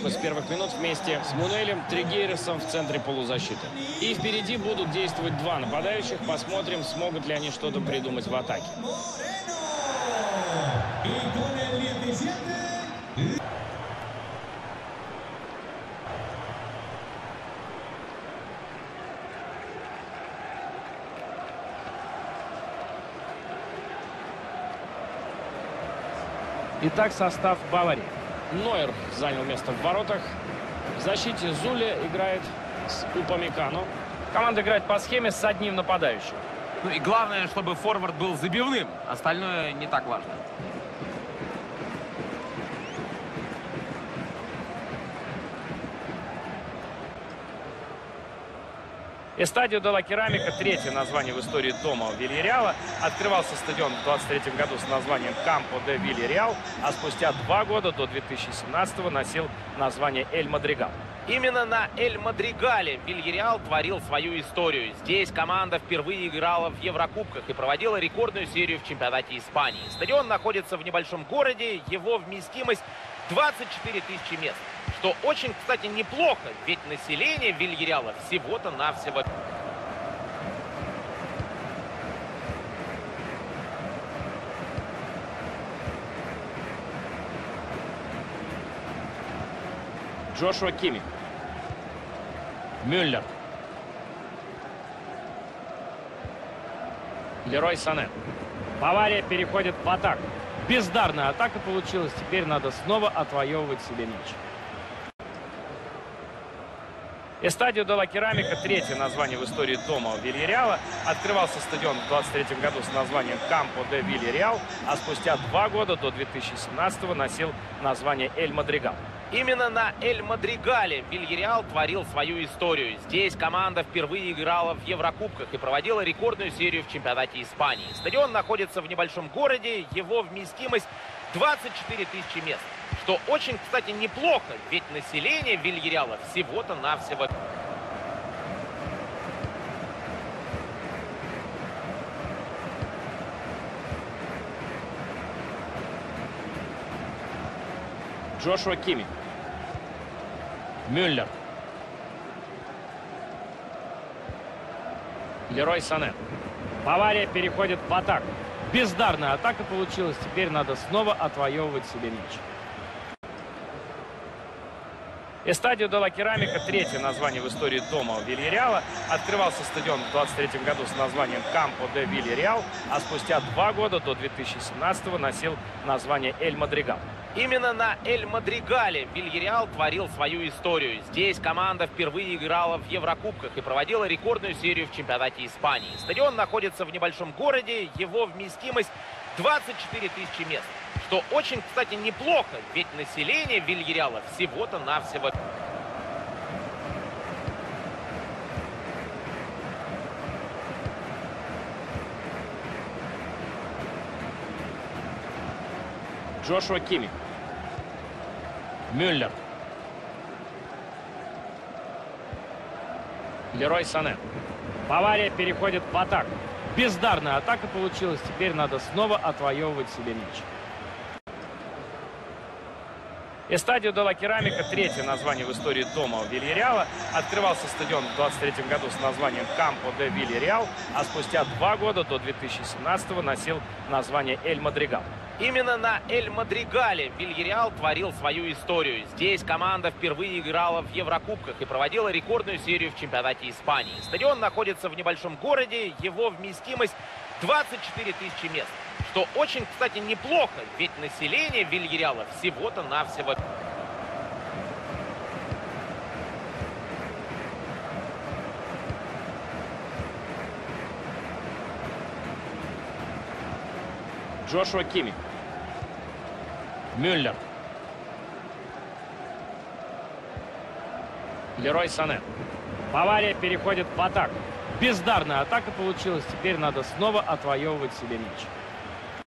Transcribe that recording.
атаку с первых минут вместе с Мунелем Тригейресом в центре полузащиты. И впереди будут действовать два нападающих. Посмотрим, смогут ли они что-то придумать в атаке. Итак, состав Баварии. Нойер занял место в воротах. В защите Зуле играет с Упамекано. Команда играет по схеме с одним нападающим. Ну и главное, чтобы форвард был забивным. Остальное не так важно. Эстадио де ла Керамика, третье название в истории дома Вильяреала. Открывался стадион в 23 году с названием Кампо де Вильяреал, а спустя 2 года, до 2017-го, носил название Эль Мадригал. Именно на Эль Мадригале Вильяреал творил свою историю. Здесь команда впервые играла в Еврокубках и проводила рекордную серию в чемпионате Испании. Стадион находится в небольшом городе, его вместимость 24 тысячи мест. Что очень, кстати, неплохо, ведь население Вильяреала всего-то навсего. Джошуа Киммих. Мюллер. Лерой Сане. Бавария переходит в атаку. Бездарная атака получилась. Теперь надо снова отвоевывать себе мяч. Эстадио де ла Керамика, третье название в истории дома Вильяреала. Открывался стадион в 23 году с названием Кампо де Вильяреал, а спустя 2 года, до 2017-го, носил название Эль Мадригал. Именно на Эль Мадригале Вильяреал творил свою историю. Здесь команда впервые играла в Еврокубках и проводила рекордную серию в чемпионате Испании. Стадион находится в небольшом городе, его вместимость 24 тысячи мест. Что очень, кстати, неплохо, ведь население Вильяреала всего-то навсего. Джошуа Киммих. Мюллер. Лерой Сане. Бавария переходит в атаку. Бездарная атака получилась. Теперь надо снова отвоевывать себе мяч. Эстадио де ла Керамика, третье название в истории дома Вильяреала. Открывался стадион в 23 году с названием Кампо де Вильяреал, а спустя 2 года, до 2017-го, носил название Эль Мадригал. Именно на Эль Мадригале Вильяреал творил свою историю. Здесь команда впервые играла в Еврокубках и проводила рекордную серию в чемпионате Испании. Стадион находится в небольшом городе, его вместимость 24 тысячи мест. Что очень, кстати, неплохо, ведь население Вильяреала всего-то навсего. Джошуа Киммих. Мюллер. Лерой Сане. Бавария переходит в атаку. Бездарная атака получилась. Теперь надо снова отвоевывать себе мяч. Эстадио де ла Керамика, третье название в истории дома Вильяреала. Открывался стадион в 23 году с названием Кампо де Вильяреал, а спустя 2 года, до 2017-го, носил название Эль Мадригал. Именно на Эль Мадригале Вильяреал творил свою историю. Здесь команда впервые играла в Еврокубках и проводила рекордную серию в чемпионате Испании. Стадион находится в небольшом городе, его вместимость 24 тысячи мест. Что очень, кстати, неплохо, ведь население Вильяреала всего-то навсего. Джошуа Киммих. Мюллер. Лерой Сане. Бавария переходит в атаку. Бездарная атака получилась. Теперь надо снова отвоевывать себе мяч.